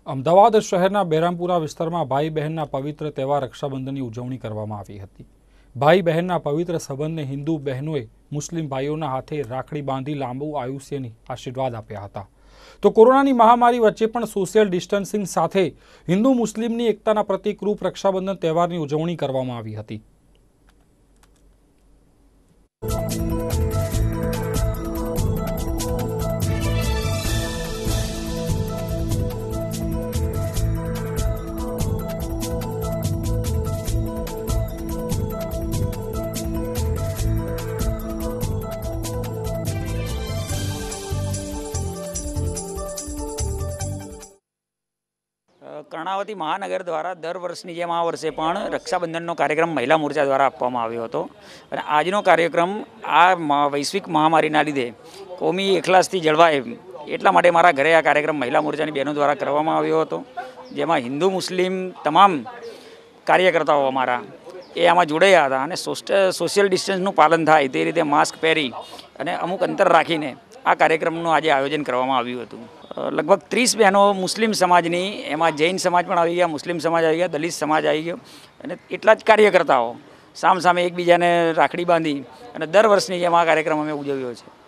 અમદાવાદ શહેરના બેરામપુરા વિસ્તારમાં ભાઈ બહેનના પવિત્ર તહેવાર રક્ષાબંધનની ઉજવણી કરવામાં આવી હતી। ભાઈ બહેનના પવિત્ર સંબંધને હિન્દુ બહેનોએ મુસ્લિમ ભાઈઓના હાથે રાખડી બાંધી લાંબુ આયુષ્યની આશીર્વાદ આપ્યા હતા। તો કોરોનાની મહામારી વચ્ચે પણ સોશિયલ ડિસ્ટન્સિંગ સાથે હિન્દુ મુસ્લિમની એકતાના પ્રતીકરૂપ રક્ષાબંધન તહેવારની ઉજવણી કરવામાં આવી હતી। કર્ણાવતી મહાનગર દ્વારા દર વર્ષની જેમ આ વર્ષે પણ રક્ષાબંધનનો કાર્યક્રમ મહિલા મોરચા દ્વારા આપવામાં આવ્યો હતો અને આજનો કાર્યક્રમ આ વૈશ્વિક મહામારીના લીધે કોમી એકલાસથી જળવાય એટલા માટે મારા ઘરે આ કાર્યક્રમ મહિલા મોરચાની બહેનો દ્વારા કરવામાં આવ્યો હતો, જેમાં હિન્દુ મુસ્લિમ તમામ કાર્યકર્તાઓ અમારા એ આમાં જોડાયા હતા અને સોશિયલ ડિસ્ટન્સનું પાલન થાય તે રીતે માસ્ક પહેરી અને અમુક અંતર રાખીને આ કાર્યક્રમનું આજે આયોજન કરવામાં આવ્યું હતું। લગભગ 30 બહેનો મુસ્લિમ સમાજની, એમાં જૈન સમાજ પણ આવી ગયા, મુસ્લિમ સમાજ આવી ગયા, દલિત સમાજ આવી ગયો અને એટલા જ કાર્યકર્તાઓ સામસામે એકબીજાને રાખડી બાંધી અને દર વર્ષની જેમ આ કાર્યક્રમ અમે ઉજવ્યો છે।